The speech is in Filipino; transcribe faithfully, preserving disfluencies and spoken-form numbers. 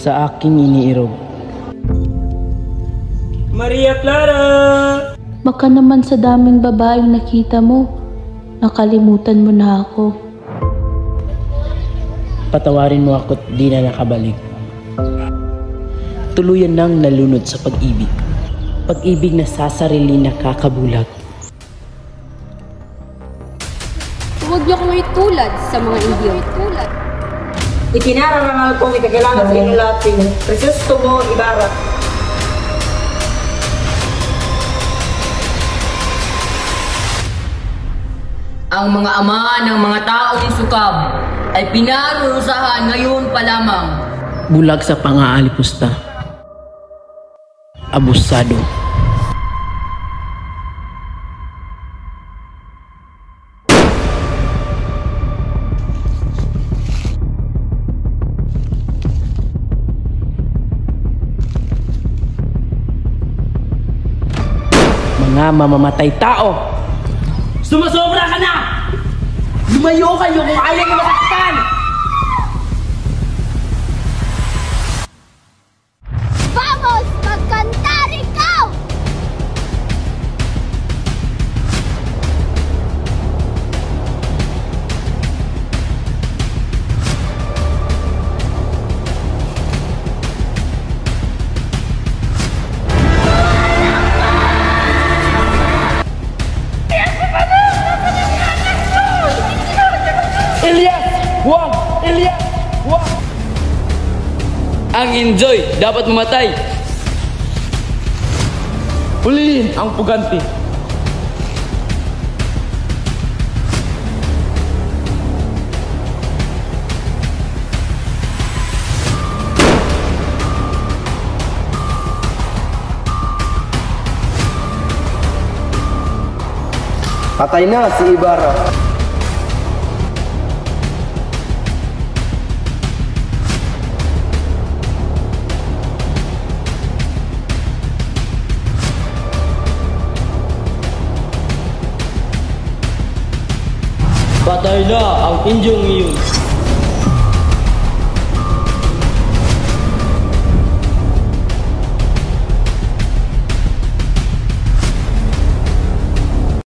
sa aking iniirog. Maria Clara! Baka naman sa daming babaeng nakita mo, nakalimutan mo na ako. Patawarin mo ako't di na nakabalik. Tuluyan nang nalunod sa pag-ibig. Pag-ibig na sasarili na kakabulag. Huwag niyo kong itulad sa mga indiyo. Itulad. Itinararangal kong ikakailangan sa inyo latin. Presisto mo, Ibarra. Ang mga ama ng mga taong sukab ay pinarurusahan ngayon pa lamang. Bulag sa pang-aalipusta. Abusado. Mga mamamatay tao! Sumasobra ka na! Lumayo kayo kung ayaw mo masaktan! Vamos! Magkantar ikaw! Elias! Wag! Elias! Wag! Ang enjoy dapat mamatay. Hulihin ang puganti. Patay na si Ibarra. Patay na ang Indyong iyon.